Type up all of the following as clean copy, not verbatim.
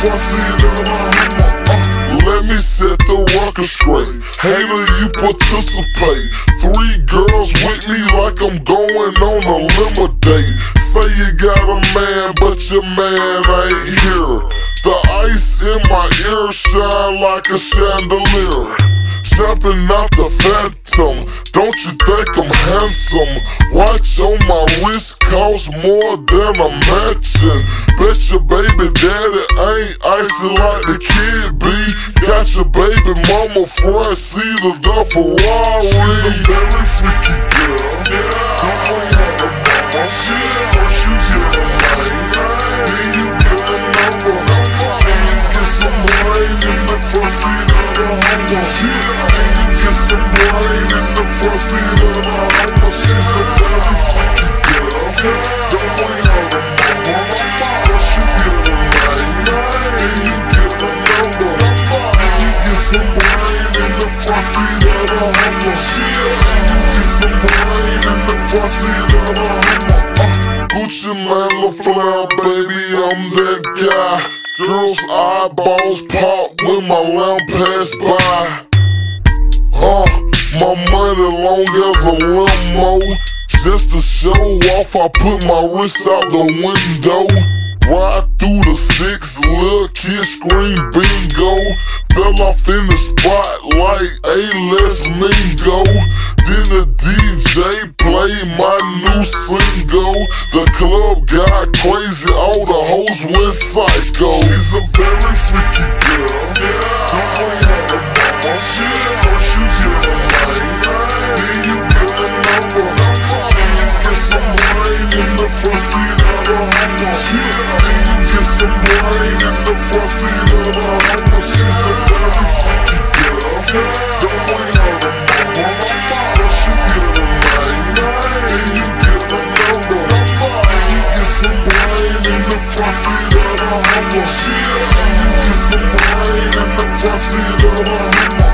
front seat of the Hummer. Let me set the record straight. Hater, you participate. 3 girls with me like I'm going on a limo date. Say you got a man, but your man ain't here. The ice in my ear shine like a chandelier. Jumping out the Phantom, don't you think I'm handsome? Watch on my wrist cost more than a mansion. Bet your baby daddy ain't icy like the kid be. Got your baby mama front seat of the Ferrari. She's a very freaky girl. Don't know how to mama. First you get a name, then you get a number. Then you get some rain in the front seat of the Hummer. Some rain in the front seat of the Hummer. She's a very freaky girl. Don't wait how to mama. First you get a name, then you get a number. Then you get some rain in the front seat of the Hummer. Get some rain in the front seat of the Hummer. Gucci Mane LaFleur, baby, I'm that guy. Girls' eyeballs pop when my lamp pass by. My money long as a limo. Just to show off, I put my wrist out the window. Ride through the 6, little kid scream bingo. Fell off in the spotlight, let's mingo. Then the DJ played my new single. The club got crazy, all the hoes went psycho. She's a very freaky girl. Don't wait how to mama. First you get a name, then you get a number. Then you get some rain in the front seat of the Hummer. Then you get some rain in the front seat of the Hummer. She's a very freaky girl. Don't wait how to mama. First you get a name, then you get a number. Then you get some rain in the front seat of the Hummer. Then you get some rain in the front seat of the Hummer.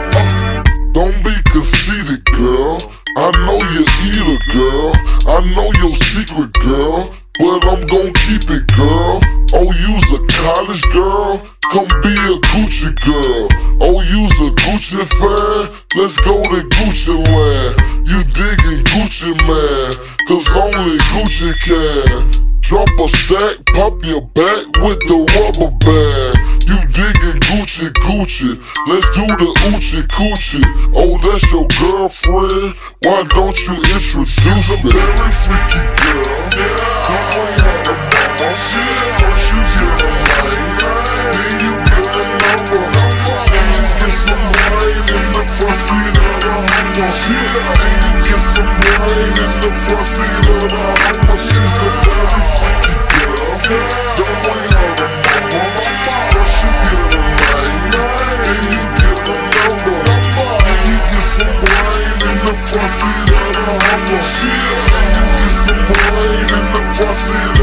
Don't be conceited, girl. I know you eat a girl. I know your secret, girl. But I'm gon' keep it, girl. Oh, you's a college girl? Come be a Gucci girl. Oh, you's a Gucci fan? Let's go to Gucci land. You diggin' Gucci man, cause only Gucci can. Drop a stack, pop your back with the rubber band. You diggin' Gucci Gucci, let's do the Oochie Coochie. Oh, that's your girlfriend? Why don't you introduce me? Very freaky girl. Don't wait how to mama. First you get a name, then you get a number. Then you get some rain in the front seat of the Hummer. Then you get some rain in the front seat of the Hummer. She's a very freaky girl. Don't wait how to mama. First you get a name, then you get a number. Then you get some rain in the front seat of the Hummer. Then you get some rain in the front seat of the Hummer.